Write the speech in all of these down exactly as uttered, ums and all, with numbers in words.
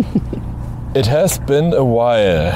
It has been a while.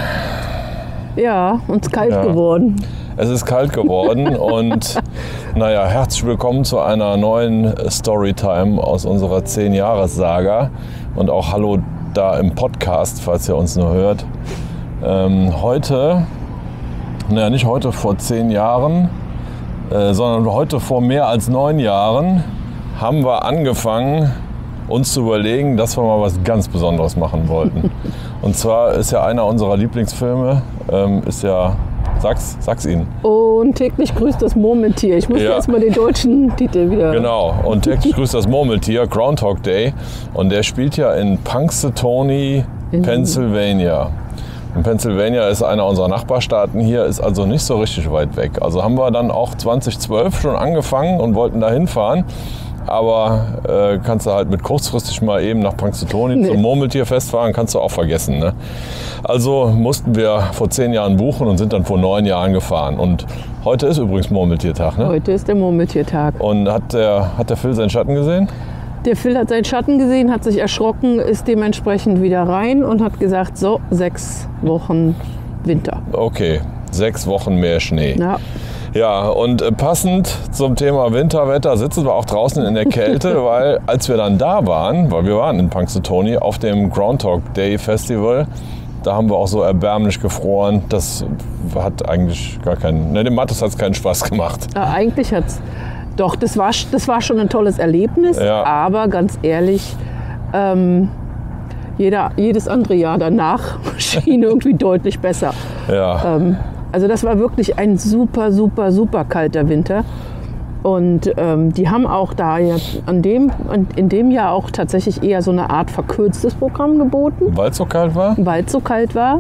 Ja, uns kalt Ja. geworden. Es ist kalt geworden und naja, herzlich willkommen zu einer neuen Storytime aus unserer zehn-Jahres-Saga und auch hallo da im Podcast, falls ihr uns nur hört. Ähm, heute, naja, nicht heute vor zehn Jahren, äh, sondern heute vor mehr als neun Jahren haben wir angefangen, uns zu überlegen, dass wir mal was ganz Besonderes machen wollten. Und zwar ist ja einer unserer Lieblingsfilme, ähm, ist ja, sag's, sag's Ihnen. Und täglich grüßt das Murmeltier. Ich muss Ja. erst mal den deutschen Titel wieder... Genau, und täglich grüßt das Murmeltier, Groundhog Day. Und der spielt ja in Punxsutawney, Pennsylvania. Und Pennsylvania ist einer unserer Nachbarstaaten hier, ist also nicht so richtig weit weg. Also haben wir dann auch zwanzig zwölf schon angefangen und wollten da hinfahren. Aber äh, kannst du halt mit kurzfristig mal eben nach Punxsutawney Nee. zum Murmeltierfest fahren, kannst du auch vergessen. Ne? Also mussten wir vor zehn Jahren buchen und sind dann vor neun Jahren gefahren. Und heute ist übrigens Murmeltiertag, ne? Heute ist der Murmeltiertag. Und hat der, hat der Phil seinen Schatten gesehen? Der Phil hat seinen Schatten gesehen, hat sich erschrocken, ist dementsprechend wieder rein und hat gesagt, so, sechs Wochen Winter. Okay, sechs Wochen mehr Schnee. Ja. Ja, und äh, passend zum Thema Winterwetter sitzen wir auch draußen in der Kälte, weil als wir dann da waren, weil wir waren in Punxsutawney auf dem Groundhog Day Festival, da haben wir auch so erbärmlich gefroren. Das hat eigentlich gar keinen, ne, dem Mattes hat es keinen Spaß gemacht. Äh, eigentlich hat's, doch, das war, das war schon ein tolles Erlebnis, Ja. aber ganz ehrlich, ähm, jeder, jedes andere Jahr danach schien irgendwie deutlich besser. Ja, Ähm, also das war wirklich ein super, super, super kalter Winter. Und ähm, die haben auch da ja an dem, an, in dem Jahr auch tatsächlich eher so eine Art verkürztes Programm geboten, weil es so kalt war? weil es so kalt war.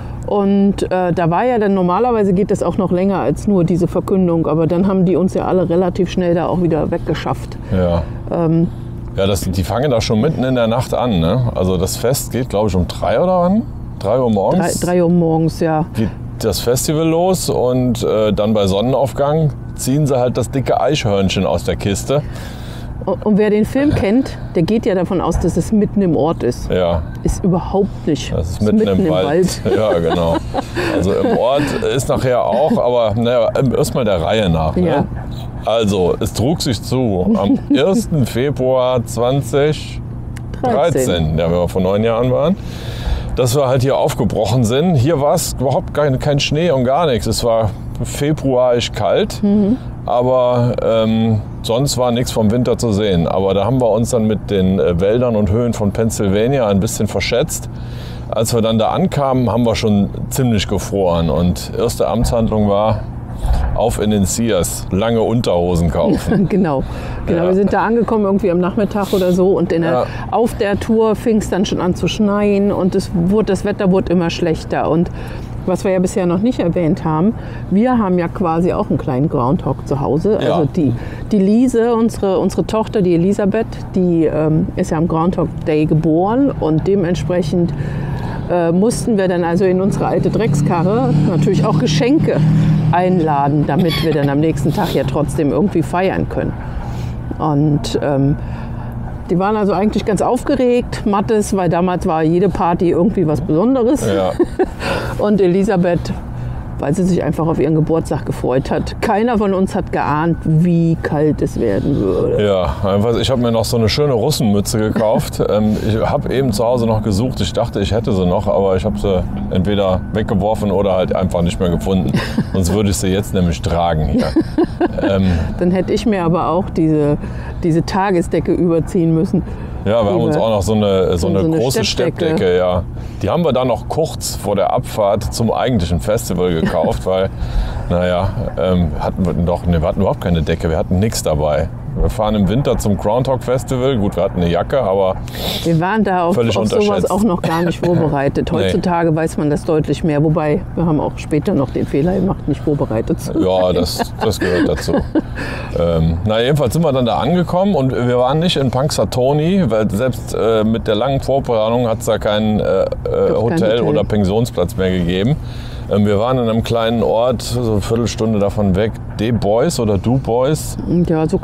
Und äh, da war ja dann, normalerweise geht das auch noch länger als nur diese Verkündung, aber dann haben die uns ja alle relativ schnell da auch wieder weggeschafft. Ja. Ähm, Ja, das, die fangen da schon mitten in der Nacht an, ne? Also das Fest geht, glaube ich, um drei oder wann? Drei Uhr drei, morgens? drei Uhr morgens, ja. Geht das Festival los und äh, dann bei Sonnenaufgang ziehen sie halt das dicke Eichhörnchen aus der Kiste. Und, und wer den Film kennt, der geht ja davon aus, dass es mitten im Ort ist. Ja, Ist überhaupt nicht. das ist mitten, im, Wald. Ja, genau. Also im Ort ist nachher auch, aber naja, erstmal der Reihe nach. Ne? Ja. Also, es trug sich zu am ersten Februar zweitausenddreizehn, dreizehn. ja, wenn wir vor neun Jahren waren, dass wir halt hier aufgebrochen sind. Hier war es überhaupt kein, kein Schnee und gar nichts. Es war februarisch kalt, Mhm. aber ähm, sonst war nichts vom Winter zu sehen. Aber da haben wir uns dann mit den äh, Wäldern und Höhen von Pennsylvania ein bisschen verschätzt. Als wir dann da ankamen, haben wir schon ziemlich gefroren. Und erste Amtshandlung war, auf in den Sears, lange Unterhosen kaufen. Genau, genau. Ja. Wir sind da angekommen irgendwie am Nachmittag oder so und in der, Ja. auf der Tour fing es dann schon an zu schneien und es wurde, das Wetter wurde immer schlechter. Und was wir ja bisher noch nicht erwähnt haben, wir haben ja quasi auch einen kleinen Groundhog zu Hause. Ja. Also die, die Lise, unsere, unsere Tochter, die Elisabeth, die ähm, ist ja am Groundhog Day geboren und dementsprechend äh, mussten wir dann also in unsere alte Dreckskarre natürlich auch Geschenke einladen, damit wir dann am nächsten Tag ja trotzdem irgendwie feiern können. Und ähm, die waren also eigentlich ganz aufgeregt, Mattes, weil damals war jede Party irgendwie was Besonderes. Ja. Und Elisabeth, weil sie sich einfach auf ihren Geburtstag gefreut hat. Keiner von uns hat geahnt, wie kalt es werden würde. Ja, einfach, ich habe mir noch so eine schöne Russenmütze gekauft. Ähm, ich habe eben zu Hause noch gesucht. Ich dachte, ich hätte sie noch, aber ich habe sie entweder weggeworfen oder halt einfach nicht mehr gefunden. Sonst würde ich sie jetzt nämlich tragen hier. ähm, Dann hätte ich mir aber auch diese, diese Tagesdecke überziehen müssen. ja, wir haben uns auch noch so eine, so eine, So eine große Steppdecke. Steppdecke. Ja. Die haben wir dann noch kurz vor der Abfahrt zum eigentlichen Festival gekauft, weil, naja, ähm, hatten wir doch, nee, wir hatten überhaupt keine Decke, wir hatten nichts dabei. Wir fahren im Winter zum Groundhog Festival. Gut, wir hatten eine Jacke, aber Wir waren da auf, Völlig auf sowas unterschätzt. auch noch gar nicht vorbereitet. Nee. Heutzutage weiß man das deutlich mehr. Wobei, wir haben auch später noch den Fehler gemacht, nicht vorbereitet zu sein. ja, das, das gehört dazu. ähm, na, jedenfalls sind wir dann da angekommen und wir waren nicht in Punxsutawney, weil selbst äh, mit der langen Vorplanung hat es da kein äh, äh, Hotel, Hotel. oder Pensionsplatz mehr gegeben. Ähm, wir waren in einem kleinen Ort, so eine Viertelstunde davon weg, Du Bois oder Du Bois. Ja, so klein ist der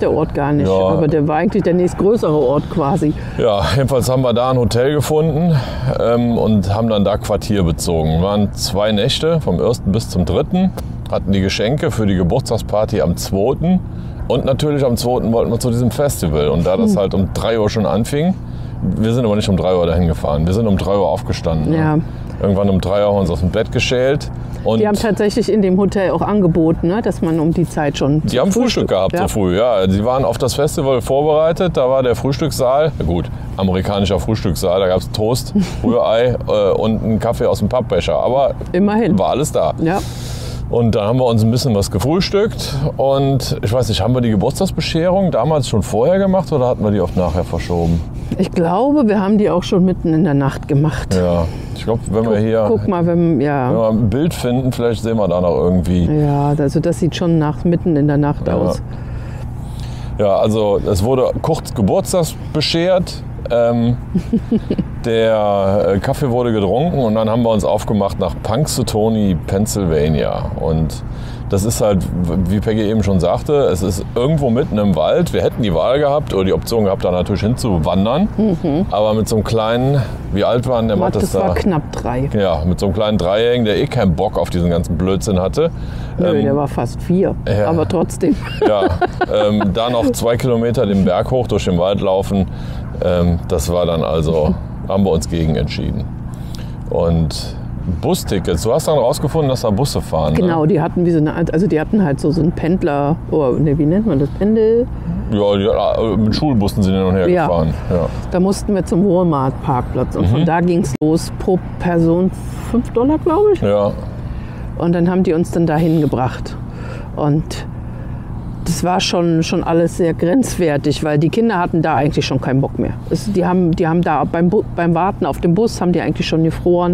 der Ort gar nicht. Ja. Aber der war eigentlich der nächstgrößere Ort quasi. Ja, jedenfalls haben wir da ein Hotel gefunden ähm, und haben dann da Quartier bezogen. Wir waren zwei Nächte, vom ersten bis zum dritten, hatten die Geschenke für die Geburtstagsparty am zweiten Und natürlich am zweiten wollten wir zu diesem Festival. Und da das halt um drei Uhr schon anfing, wir sind aber nicht um drei Uhr dahin gefahren. Wir sind um drei Uhr aufgestanden. Ja. Irgendwann um drei Uhr haben wir uns aus dem Bett geschält. Und die haben tatsächlich in dem Hotel auch angeboten, ne, dass man um die Zeit schon... Die haben Frühstück gehabt ja. so früh, ja. Sie waren auf das Festival vorbereitet. Da war der Frühstückssaal, na gut, amerikanischer Frühstückssaal. Da gab es Toast, Rührei äh, und einen Kaffee aus dem Pappbecher. Aber immerhin war alles da. Ja. Und dann haben wir uns ein bisschen was gefrühstückt. Und ich weiß nicht, haben wir die Geburtstagsbescherung damals schon vorher gemacht oder hatten wir die auf nachher verschoben? Ich glaube, wir haben die auch schon mitten in der Nacht gemacht. Ja, ich glaube, wenn wir hier Guck mal, wenn, ja. wenn wir ein Bild finden, vielleicht sehen wir da noch irgendwie. Ja, also das sieht schon nach, mitten in der Nacht Ja. aus. Ja, also es wurde kurz Geburtstagsbeschert. Ähm, der äh, Kaffee wurde getrunken und dann haben wir uns aufgemacht nach Punxsutawney, Pennsylvania. Und das ist halt, wie Peggy eben schon sagte, es ist irgendwo mitten im Wald. Wir hätten die Wahl gehabt oder die Option gehabt, da natürlich hinzuwandern. Mhm. Aber mit so einem kleinen, wie alt waren der Mattes da? Das war knapp drei. Ja, mit so einem kleinen Dreijährigen, der eh keinen Bock auf diesen ganzen Blödsinn hatte. Nö, ähm, der war fast vier, ja. aber trotzdem. Ja, ähm, da noch zwei Kilometer den Berg hoch durch den Wald laufen, ähm, das war dann also, haben wir uns gegen entschieden. Und Bustickets, du hast dann rausgefunden, dass da Busse fahren. Genau, ne? die hatten wie so eine, also die hatten halt so, so einen Pendler, oh, ne, wie nennt man das, Pendel? Ja, die, mit Schulbussen sind die noch und her Ja. gefahren. Ja. Da mussten wir zum Walmart-Parkplatz und Mhm. von da ging es los, pro Person fünf Dollar, glaube ich. Ja. Und dann haben die uns dann dahin gebracht. Und das war schon, schon alles sehr grenzwertig, weil die Kinder hatten da eigentlich schon keinen Bock mehr. Es, die, haben, die haben da beim, Bu- beim Warten auf dem Bus, haben die eigentlich schon gefroren.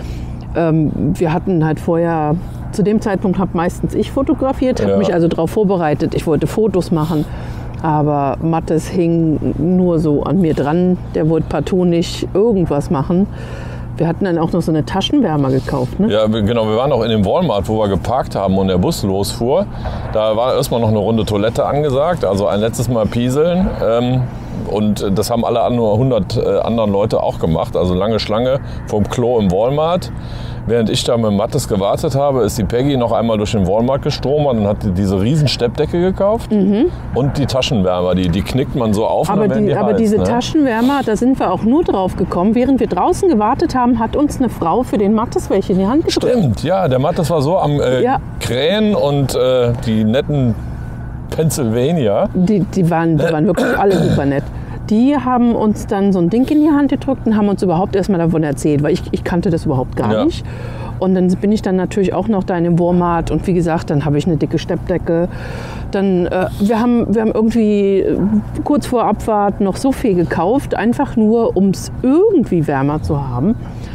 Ähm, wir hatten halt vorher, zu dem Zeitpunkt habe meistens ich fotografiert, habe Ja. mich also darauf vorbereitet, ich wollte Fotos machen. Aber Mattes hing nur so an mir dran, der wollte partout nicht irgendwas machen. Wir hatten dann auch noch so eine Taschenwärmer gekauft, ne? Ja, wir- genau. Wir waren auch in dem Walmart, wo wir geparkt haben und der Bus losfuhr. Da war erstmal noch eine Runde Toilette angesagt, also ein letztes Mal pieseln. Ähm, und das haben alle nur hundert äh, anderen Leute auch gemacht. Also lange Schlange vom Klo im Walmart. Während ich da mit Mattes gewartet habe, ist die Peggy noch einmal durch den Walmart gestromert und hat diese riesen Steppdecke gekauft. Und die Taschenwärmer, die, die knickt man so auf und Aber, dann werden die, die aber heiß, diese ne? Taschenwärmer, da sind wir auch nur drauf gekommen. Während wir draußen gewartet haben, hat uns eine Frau für den Mattes welche in die Hand gedrückt. Stimmt, ja, der Mattes war so am äh, Ja. Krähen und äh, die netten Pennsylvania. Die, die, waren, die waren wirklich alle super nett. Die haben uns dann so ein Ding in die Hand gedrückt und haben uns überhaupt erstmal davon erzählt, weil ich, ich kannte das überhaupt gar Ja. nicht. Und dann bin ich dann natürlich auch noch da in dem Walmart und wie gesagt, dann habe ich eine dicke Steppdecke. Dann, äh, wir, haben, wir haben irgendwie äh, kurz vor Abfahrt noch so viel gekauft, einfach nur, um es irgendwie wärmer zu haben.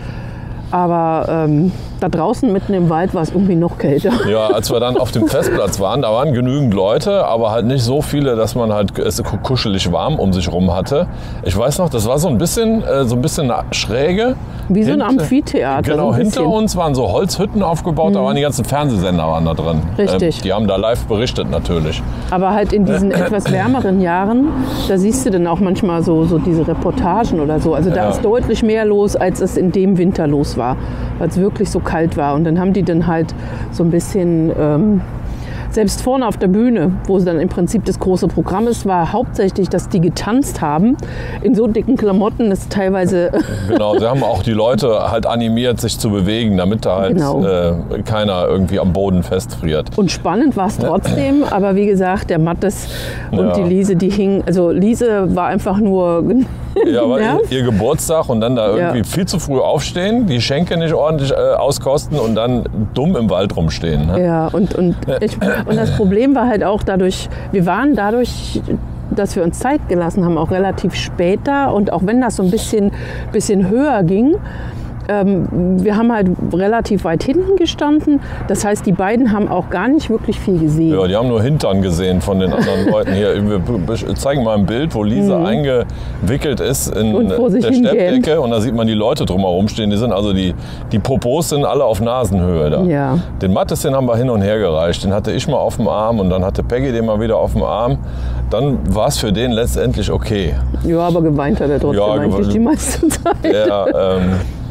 Aber ähm, da draußen mitten im Wald war es irgendwie noch kälter. Ja, als wir dann auf dem Festplatz waren, da waren genügend Leute, aber halt nicht so viele, dass man halt es kuschelig warm um sich rum hatte. Ich weiß noch, das war so ein bisschen, äh, so ein bisschen eine Schräge. Wie so ein Hinter- Amphitheater. Genau, so ein hinter bisschen. uns waren so Holzhütten aufgebaut, da waren die ganzen Fernsehsender waren da drin. Richtig. Ähm, die haben da live berichtet natürlich. Aber halt in diesen etwas wärmeren Jahren, da siehst du dann auch manchmal so, so diese Reportagen oder so. Also da Ja. ist deutlich mehr los, als es in dem Winter los war, weil es wirklich so kalt war. Und dann haben die dann halt so ein bisschen, ähm, selbst vorne auf der Bühne, wo dann im Prinzip das große Programm ist, war hauptsächlich, dass die getanzt haben in so dicken Klamotten, dass teilweise Genau, sie haben auch die Leute halt animiert, sich zu bewegen, damit da halt Genau. äh, keiner irgendwie am Boden festfriert. Und spannend war es trotzdem, aber wie gesagt, der Mattes und Ja. die Lise, die hingen, also Lise war einfach nur Ja, aber genervt. ihr Geburtstag und dann da irgendwie Ja. viel zu früh aufstehen, die Schenke nicht ordentlich äh, auskosten und dann dumm im Wald rumstehen. Ne? Ja, und, und, ich, und das Problem war halt auch dadurch, wir waren dadurch, dass wir uns Zeit gelassen haben, auch relativ spät da. Und auch wenn das so ein bisschen, bisschen höher ging, ähm, wir haben halt relativ weit hinten gestanden. Das heißt, die beiden haben auch gar nicht wirklich viel gesehen. Ja, die haben nur Hintern gesehen von den anderen Leuten hier. Wir zeigen mal ein Bild, wo Lisa mhm. eingewickelt ist in der Steppdecke und da sieht man die Leute drumherum stehen. Die sind also die, die Popos sind alle auf Nasenhöhe da. Ja. Den Mattes, den haben wir hin und her gereicht. Den hatte ich mal auf dem Arm und dann hatte Peggy den mal wieder auf dem Arm. Dann war es für den letztendlich okay. Ja, aber geweint hat er trotzdem ja, eigentlich die meiste Zeit. Er ähm,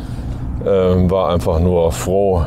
ähm, war einfach nur froh,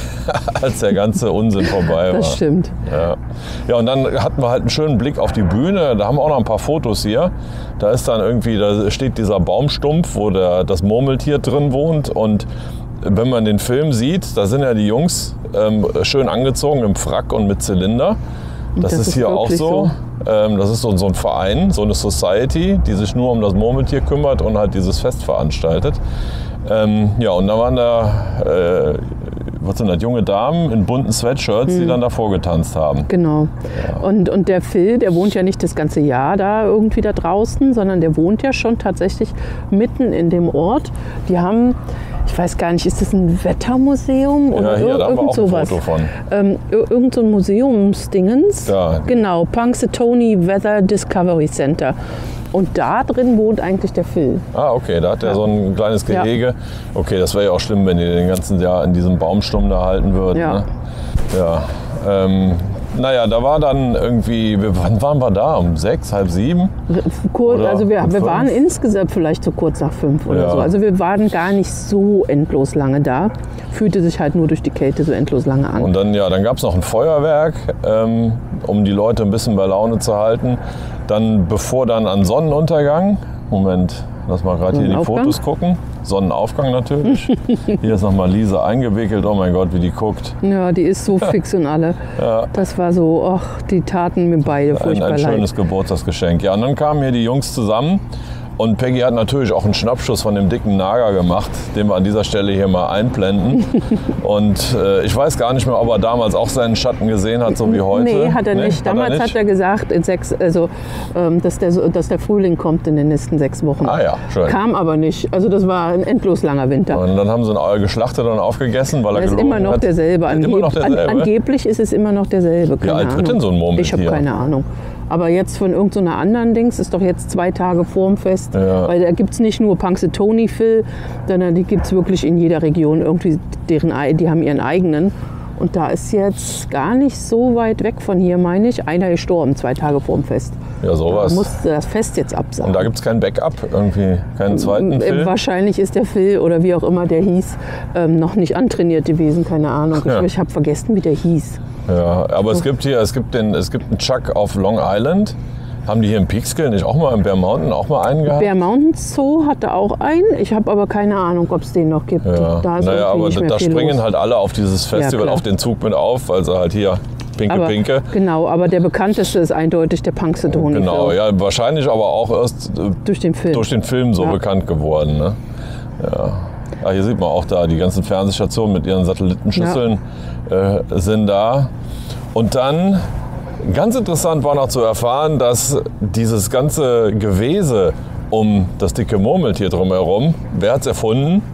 als der ganze Unsinn vorbei war. Das stimmt. Ja. Ja, und dann hatten wir halt einen schönen Blick auf die Bühne. Da haben wir auch noch ein paar Fotos hier. Da ist dann irgendwie, da steht dieser Baumstumpf, wo der, das Murmeltier drin wohnt. Und wenn man den Film sieht, da sind ja die Jungs ähm, schön angezogen im Frack und mit Zylinder. Das, das ist, ist hier auch so. so. Ähm, das ist so, so ein Verein, so eine Society, die sich nur um das Murmeltier kümmert und halt dieses Fest veranstaltet. Ähm, ja, und da waren da äh, was sind das, junge Damen in bunten Sweatshirts, hm. die dann davor getanzt haben. Genau. Ja. Und, und der Phil, der wohnt ja nicht das ganze Jahr da irgendwie da draußen, sondern der wohnt ja schon tatsächlich mitten in dem Ort. Die haben, ich weiß gar nicht, ist das ein Wettermuseum oder ja, hier, ir da haben wir irgend auch sowas? Ein Foto von. Ähm, irgend so ein Museumsdingens. Ja. Genau, Punxsutawney Weather Discovery Center. Und da drin wohnt eigentlich der Phil. Ah, okay, da hat er ja. so ein kleines Gehege. Ja. Okay, das wäre ja auch schlimm, wenn die den ganzen Jahr in diesem Baumstumm da halten würden. Ja. Ne? Ja. Ähm, naja, da war dann irgendwie, wann waren wir da? Um sechs, halb sieben? Kurz, oder also wir, um wir waren insgesamt vielleicht so kurz nach fünf oder ja. so. Also wir waren gar nicht so endlos lange da. Fühlte sich halt nur durch die Kälte so endlos lange an. Und dann, ja, dann gab es noch ein Feuerwerk, ähm, um die Leute ein bisschen bei Laune zu halten. Dann, bevor dann an Sonnenuntergang, Moment, lass mal gerade hier die Fotos gucken. Sonnenaufgang natürlich. Hier ist nochmal Lisa eingewickelt. Oh mein Gott, wie die guckt. Ja, die ist so fix und alle. Ja. Das war so, ach, die taten mir beide furchtbar leid. Ein, ein schönes Geburtstagsgeschenk. Ja, und dann kamen hier die Jungs zusammen. Und Peggy hat natürlich auch einen Schnappschuss von dem dicken Nager gemacht, den wir an dieser Stelle hier mal einblenden. Und äh, ich weiß gar nicht mehr, ob er damals auch seinen Schatten gesehen hat, so wie heute. Nee, hat er nee, nicht. Damals hat er, nicht? hat er gesagt, in sechs, also, ähm, dass, der, dass der Frühling kommt in den nächsten sechs Wochen. Ah ja, schön. Kam aber nicht. Also das war ein endlos langer Winter. Und dann haben sie ihn geschlachtet und aufgegessen, weil er, er ist immer noch hat. derselbe. Angeb immer noch derselbe. An, angeblich ist es immer noch derselbe. Wie alt wird denn so ein Murmeltier? Ich habe keine Ahnung. Aber jetzt von irgendeiner anderen Dings, ist doch jetzt zwei Tage vorm Fest. Ja. Weil da gibt es nicht nur Punxsutawney Phil, sondern die gibt es wirklich in jeder Region irgendwie, deren, die haben ihren eigenen. Und da ist jetzt gar nicht so weit weg von hier, meine ich, einer gestorben, zwei Tage vorm Fest. Ja, sowas. Da musste das Fest jetzt absagen. Und da gibt es kein Backup, irgendwie keinen zweiten Phil? Wahrscheinlich ist der Phil oder wie auch immer der hieß, ähm, noch nicht antrainiert gewesen, keine Ahnung. Ja. Ich, ich habe vergessen, wie der hieß. Ja, aber es gibt hier, es gibt den, es gibt einen Chuck auf Long Island. Haben die hier in Peekskill nicht auch mal im Bear Mountain auch mal einen gehabt? Bear Mountain Zoo hatte auch einen. Ich habe aber keine Ahnung, ob es den noch gibt. Ja. Da ist naja, aber nicht mehr da viel springen los. halt alle auf dieses Festival, ja, auf den Zug mit auf, weil sie halt hier Pinke aber, Pinke. Genau, aber der bekannteste ist eindeutig der Punxsutawney. Genau, ja, wahrscheinlich aber auch erst durch den Film, durch den Film so ja. bekannt geworden. Ne? Ja. Ja, hier sieht man auch da, die ganzen Fernsehstationen mit ihren Satellitenschüsseln ja. äh, sind da. Und dann, ganz interessant war noch zu erfahren, dass dieses ganze Gewese um das dicke Murmeltier drumherum, wer hat es erfunden?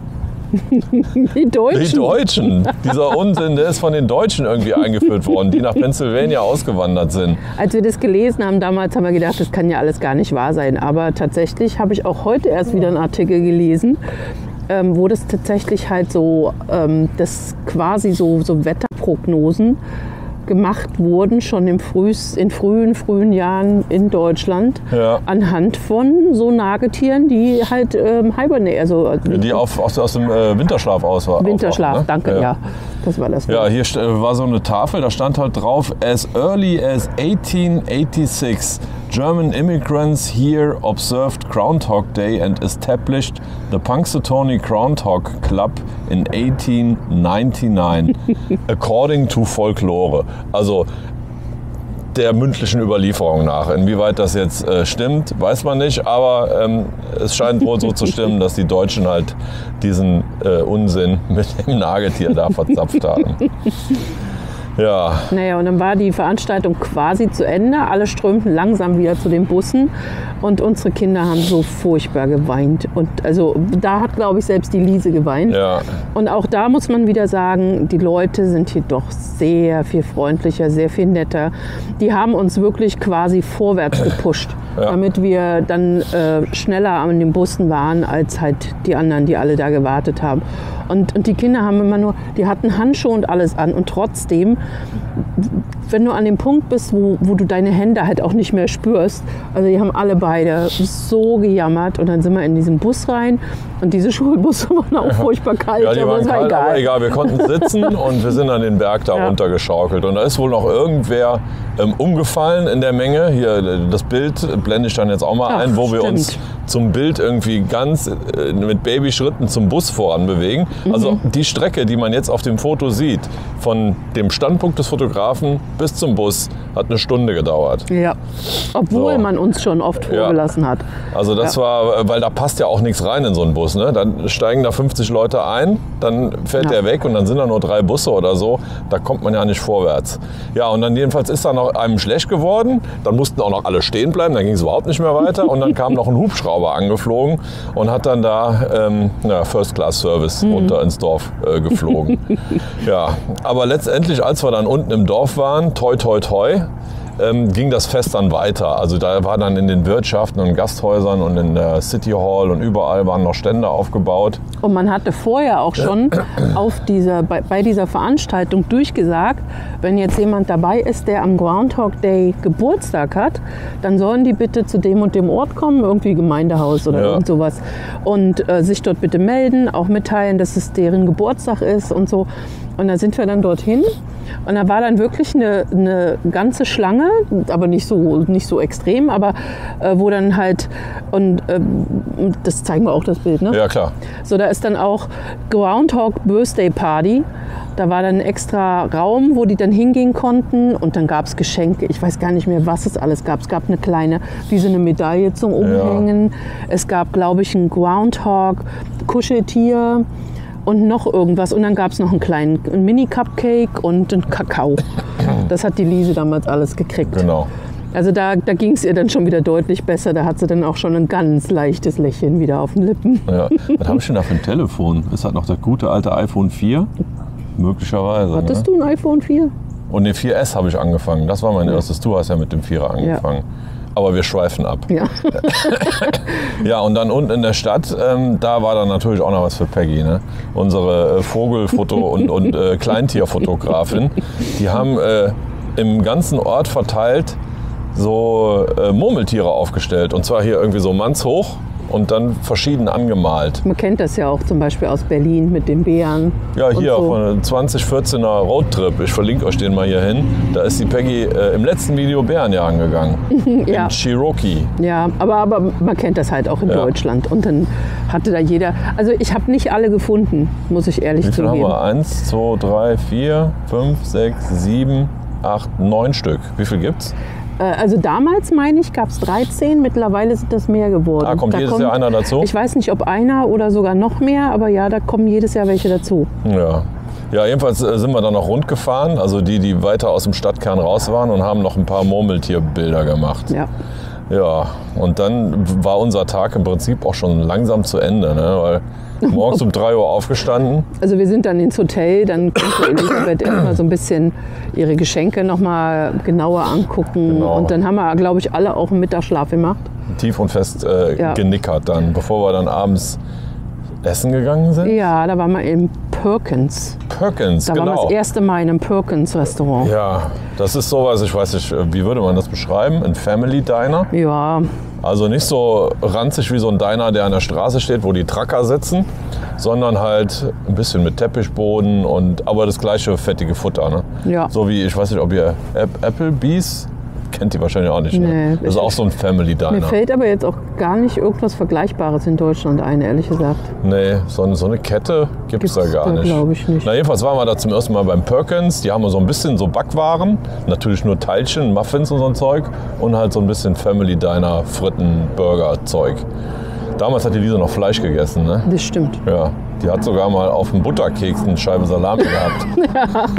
Die Deutschen. Die Deutschen. Dieser Unsinn, der ist von den Deutschen irgendwie eingeführt worden, die nach Pennsylvania ausgewandert sind. Als wir das gelesen haben damals, haben wir gedacht, das kann ja alles gar nicht wahr sein. Aber tatsächlich habe ich auch heute erst wieder einen Artikel gelesen, ähm, wo das tatsächlich halt so, ähm, das quasi so, so Wetterprognosen gemacht wurden, schon im frühst, in frühen, frühen Jahren in Deutschland, ja. anhand von so Nagetieren, die halt ähm, hibernieren. Also, die auf, aus, aus dem äh, Winterschlaf aus waren. Winterschlaf, aufwachen, ne? danke, ja. ja. Das war das. Ja, hier war so eine Tafel, da stand halt drauf, as early as eighteen eighty-six, German immigrants here observed Groundhog Day and established the Punxsutawney Groundhog Club in eighteen ninety-nine, according to Folklore. Also der mündlichen Überlieferung nach. Inwieweit das jetzt äh, stimmt, weiß man nicht, aber ähm, es scheint wohl so zu stimmen, dass die Deutschen halt diesen äh, Unsinn mit dem Nagetier da verzapft haben. Ja. Naja, und dann war die Veranstaltung quasi zu Ende. Alle strömten langsam wieder zu den Bussen. Und unsere Kinder haben so furchtbar geweint. Und also da hat, glaube ich, selbst die Lise geweint. Ja. Und auch da muss man wieder sagen, die Leute sind hier doch sehr viel freundlicher, sehr viel netter. Die haben uns wirklich quasi vorwärts gepusht, ja. damit wir dann äh, schneller an den Bussen waren, als halt die anderen, die alle da gewartet haben. Und, und die Kinder haben immer nur, die hatten Handschuhe und alles an. Und trotzdem, wenn du an dem Punkt bist, wo, wo du deine Hände halt auch nicht mehr spürst, also die haben alle beide so gejammert. Und dann sind wir in diesen Bus rein. Und diese Schulbusse waren auch furchtbar kalt. Ja, die aber waren es war kalt, egal. aber egal. Wir konnten sitzen und wir sind an den Berg da ja. runtergeschaukelt. Und da ist wohl noch irgendwer ähm, umgefallen in der Menge. Hier, das Bild blende ich dann jetzt auch mal Ach, ein, wo stimmt. wir uns zum Bild irgendwie ganz äh, mit Babyschritten zum Bus voran bewegen. Mhm. Also die Strecke, die man jetzt auf dem Foto sieht, von dem Standpunkt des Fotografen bis zum Bus, hat eine Stunde gedauert. Ja, obwohl so. man uns schon oft vorgelassen ja. hat. Also das ja. war, weil da passt ja auch nichts rein in so einen Bus. Ne? Dann steigen da fünfzig Leute ein, dann fährt ja. der weg und dann sind da nur drei Busse oder so. Da kommt man ja nicht vorwärts. Ja, und dann jedenfalls ist da noch einem schlecht geworden. Dann mussten auch noch alle stehen bleiben, dann ging es überhaupt nicht mehr weiter. Und dann kam noch ein Hubschrauber angeflogen und hat dann da ähm, ja, First-Class-Service mhm. runter ins Dorf äh, geflogen. Ja, aber letztendlich, als wir dann unten im Dorf waren, toi toi toi, ähm, ging das Fest dann weiter. Also da war dann in den Wirtschaften und Gasthäusern und in der City Hall und überall waren noch Stände aufgebaut. Und man hatte vorher auch schon auf dieser, bei, bei dieser Veranstaltung durchgesagt, wenn jetzt jemand dabei ist, der am Groundhog Day Geburtstag hat, dann sollen die bitte zu dem und dem Ort kommen, irgendwie Gemeindehaus oder ja. irgend sowas. Und äh, sich dort bitte melden, auch mitteilen, dass es deren Geburtstag ist und so. Und da sind wir dann dorthin und da war dann wirklich eine, eine ganze Schlange, aber nicht so, nicht so extrem, aber äh, wo dann halt, und äh, das zeigen wir auch das Bild, ne? Ja, klar. So, da ist dann auch Groundhog Birthday Party. Da war dann ein extra Raum, wo die dann hingehen konnten und dann gab es Geschenke. Ich weiß gar nicht mehr, was es alles gab. Es gab eine kleine, wie so eine Medaille zum Umhängen. Ja. Es gab, glaube ich, ein Groundhog Kuscheltier. Und noch irgendwas. Und dann gab es noch einen kleinen einen Mini-Cupcake und einen Kakao. Das hat die Lise damals alles gekriegt. Genau. Also da, da ging es ihr dann schon wieder deutlich besser. Da hat sie dann auch schon ein ganz leichtes Lächeln wieder auf den Lippen. Ja. Was habe ich denn da für ein Telefon? Ist das noch das gute alte iPhone vier? Möglicherweise. Hattest ne? du ein iPhone vier? Und den vier S habe ich angefangen. Das war mein ja. erstes. Du hast ja mit dem vierer angefangen. Ja. Aber wir schweifen ab. Ja. Ja, und dann unten in der Stadt, ähm, da war dann natürlich auch noch was für Peggy. Ne? Unsere äh, Vogelfoto- und, und äh, Kleintierfotografin. Die haben äh, im ganzen Ort verteilt so äh, Murmeltiere aufgestellt. Und zwar hier irgendwie so mannshoch und dann verschieden angemalt. Man kennt das ja auch zum Beispiel aus Berlin mit den Bären. Ja, hier so. Von einem zwanzig vierzehner Roadtrip. Ich verlinke euch den mal hier hin. Da ist die Peggy äh, im letzten Video Bären jagen gegangen. Ja. In Cherokee. Ja, aber, aber man kennt das halt auch in ja. Deutschland. Und dann hatte da jeder... Also ich habe nicht alle gefunden, muss ich ehrlich Wie viel zugeben. haben wir? Eins, zwei, drei, vier, fünf, sechs, sieben, acht, neun Stück. Wie viel gibt's? Also damals, meine ich, gab es dreizehn, mittlerweile sind das mehr geworden. Ah, kommt da jedes kommt, Jahr einer dazu? Ich weiß nicht, ob einer oder sogar noch mehr, aber ja, da kommen jedes Jahr welche dazu. Ja. Ja, jedenfalls sind wir dann noch rund gefahren, also die, die weiter aus dem Stadtkern raus waren und haben noch ein paar Murmeltierbilder gemacht. Ja. Ja, und dann war unser Tag im Prinzip auch schon langsam zu Ende, ne? Weil morgens um drei Uhr aufgestanden. Also wir sind dann ins Hotel, dann konnte Elisabeth erstmal so ein bisschen ihre Geschenke noch mal genauer angucken. Genau. Und dann haben wir, glaube ich, alle auch einen Mittagsschlaf gemacht. Tief und fest äh, ja. genickert dann, bevor wir dann abends essen gegangen sind? Ja, da waren wir im Perkins. Perkins, da genau. Da waren wir das erste Mal in einem Perkins-Restaurant. Ja, das ist sowas, ich weiß nicht, wie würde man das beschreiben? Ein Family Diner? Ja. Also nicht so ranzig wie so ein Diner, der an der Straße steht, wo die Trucker sitzen, sondern halt ein bisschen mit Teppichboden und aber das gleiche fettige Futter. Ne? Ja. So wie, ich weiß nicht, ob ihr Applebee's kennt ihr wahrscheinlich auch nicht. Nee, ne? Das ist auch so ein Family Diner. Mir fällt aber jetzt auch gar nicht irgendwas Vergleichbares in Deutschland ein, ehrlich gesagt. Nee, so eine, so eine Kette gibt es da gar da, nicht. glaube ich nicht. Na, jedenfalls waren wir da zum ersten Mal beim Perkins. Die haben so ein bisschen so Backwaren. Natürlich nur Teilchen, Muffins und so ein Zeug. Und halt so ein bisschen Family Diner, Fritten, Burger, Zeug. Damals hat die Lisa noch Fleisch gegessen, ne? Das stimmt. Ja. Die hat sogar mal auf dem Butterkeks eine Scheibe Salami gehabt.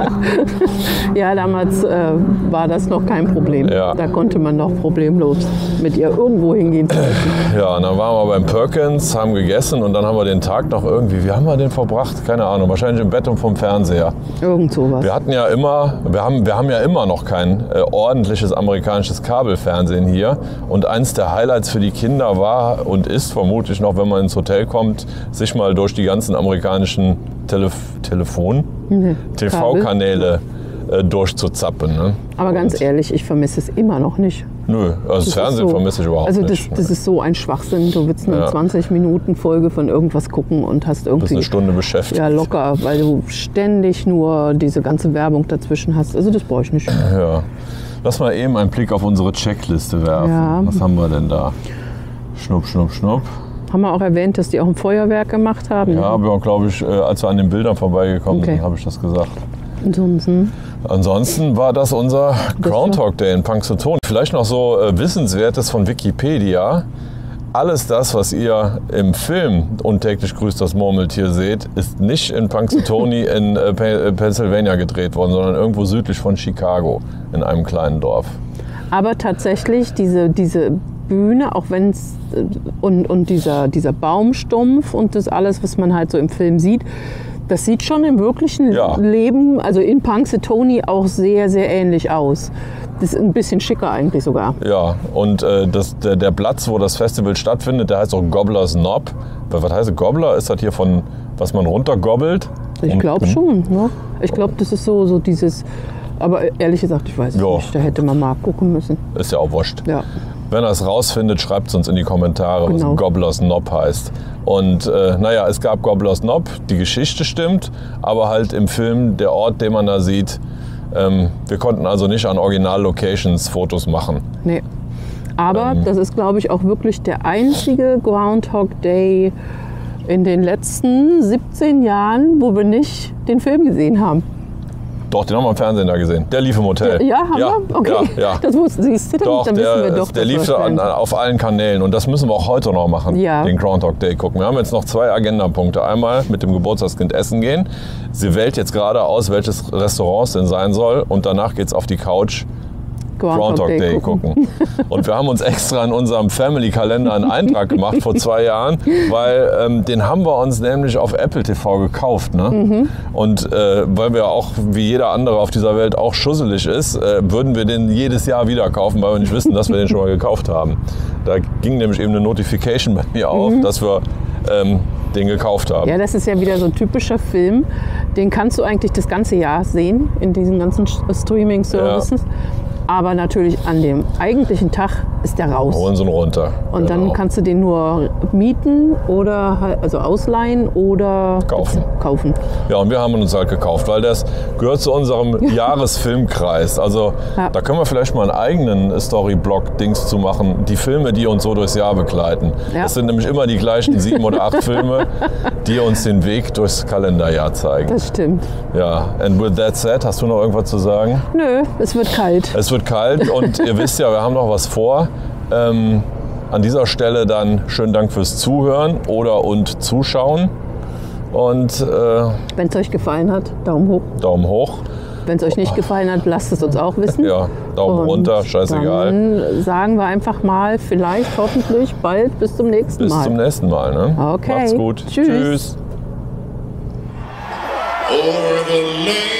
Ja, damals äh, war das noch kein Problem. Ja. Da konnte man noch problemlos mit ihr irgendwo hingehen. Ja, und dann waren wir beim Perkins, haben gegessen und dann haben wir den Tag noch irgendwie, wie haben wir den verbracht? Keine Ahnung, wahrscheinlich im Bett und vom Fernseher. Irgend sowas. Wir hatten ja immer, wir haben, wir haben ja immer noch kein äh, ordentliches amerikanisches Kabelfernsehen hier. Und eins der Highlights für die Kinder war und ist vermutlich noch, wenn man ins Hotel kommt, sich mal durch die ganzen amerikanischen Telef Telefon, Nee, T V-Kanäle äh, durchzuzappen. Ne? Aber ganz Und, ehrlich, ich vermisse es immer noch nicht. Nö, also das, Das Fernsehen ist so, vermisse ich überhaupt also das, nicht. das ist so ein Schwachsinn. Du willst eine Ja. zwanzig Minuten Folge von irgendwas gucken und hast Du bist irgendwie eine Stunde beschäftigt. ja locker, weil du ständig nur diese ganze Werbung dazwischen hast. Also das brauche ich nicht. Ja. Lass mal eben einen Blick auf unsere Checkliste werfen. Ja. Was haben wir denn da? Schnupp, schnupp, schnupp. Haben wir auch erwähnt, dass die auch ein Feuerwerk gemacht haben? Ja, aber glaube ich, äh, als wir an den Bildern vorbeigekommen Okay. sind, habe ich das gesagt. Ansonsten. Ansonsten war das unser Groundhog Day in Punxsutawney. Vielleicht noch so äh, Wissenswertes von Wikipedia. Alles das, was ihr im Film Und täglich grüßt das Murmeltier seht, ist nicht in Punxsutawney in äh, Pe- Pennsylvania gedreht worden, sondern irgendwo südlich von Chicago in einem kleinen Dorf. Aber tatsächlich diese, diese Bühne, auch wenn es und, und dieser, dieser Baumstumpf und das alles, was man halt so im Film sieht, das sieht schon im wirklichen Ja. Leben, also in Punxsutawney, auch sehr, sehr ähnlich aus. Das ist ein bisschen schicker eigentlich sogar. Ja, und äh, das, der, der Platz, wo das Festival stattfindet, der heißt auch Gobbler's Knob. Was heißt Gobbler? Ist das hier von, was man runtergobbelt? Ich glaube schon. Ne? Ich glaube, das ist so, so dieses, aber ehrlich gesagt, ich weiß es Ja. nicht. Da hätte man mal gucken müssen. Ist ja auch wurscht. Ja. Wenn er es rausfindet, schreibt es uns in die Kommentare, was Genau. Gobbler's Knob heißt. Und äh, naja, es gab Gobbler's Knob, die Geschichte stimmt, aber halt im Film der Ort, den man da sieht, ähm, wir konnten also nicht an Original-Locations Fotos machen. Nee. Aber Ähm. das ist, glaube ich, auch wirklich der einzige Groundhog Day in den letzten siebzehn Jahren, wo wir nicht den Film gesehen haben. Doch, den haben wir im Fernsehen da gesehen. Der lief im Hotel. Ja, haben wir? Okay. Ja, ja. Das wussten Sie. Dann, Doch, dann der, wissen wir doch, der dass lief wir an, Fan- auf allen Kanälen und das müssen wir auch heute noch machen, Ja. den Groundhog Day gucken. Wir haben jetzt noch zwei Agendapunkte. Einmal mit dem Geburtstagskind essen gehen. Sie wählt jetzt gerade aus, welches Restaurant es denn sein soll und danach geht's auf die Couch Groundhog Day gucken. Und wir haben uns extra in unserem Family-Kalender einen Eintrag gemacht vor zwei Jahren, weil ähm, den haben wir uns nämlich auf Apple T V gekauft. Ne? Mhm. Und äh, weil wir auch, wie jeder andere auf dieser Welt, auch schusselig ist, äh, würden wir den jedes Jahr wieder kaufen, weil wir nicht wissen, dass wir den schon mal gekauft haben. Da ging nämlich eben eine Notification bei mir auf, dass wir ähm, den gekauft haben. Ja, das ist ja wieder so ein typischer Film. Den kannst du eigentlich das ganze Jahr sehen in diesen ganzen Streaming-Services. Aber natürlich an dem eigentlichen Tag ist der raus. Holen sie ihn runter. Und Genau. dann kannst du den nur mieten oder halt- also ausleihen oder Kaufen. kaufen. Ja, und wir haben ihn uns halt gekauft, weil das gehört zu unserem Jahresfilmkreis. Also Ja. da können wir vielleicht mal einen eigenen Story-Blog-Dings zu machen. Die Filme, die uns so durchs Jahr begleiten. Ja. Das sind nämlich immer die gleichen sieben oder acht Filme, die uns den Weg durchs Kalenderjahr zeigen. Das stimmt. Ja, and with that said, hast du noch irgendwas zu sagen? Nö, es wird kalt. Es wird kalt und ihr wisst ja, wir haben noch was vor. Ähm, an dieser Stelle dann schönen Dank fürs Zuhören oder und Zuschauen. Und äh, Wenn es euch gefallen hat, Daumen hoch. Daumen hoch. Wenn es euch nicht gefallen hat, lasst es uns auch wissen. Ja, Daumen Und runter, scheißegal. Dann sagen wir einfach mal, vielleicht, hoffentlich, bald bis zum nächsten Bis Mal. zum nächsten Mal. Ne? Okay. Macht's gut. Tschüss. Tschüss. Over the lake.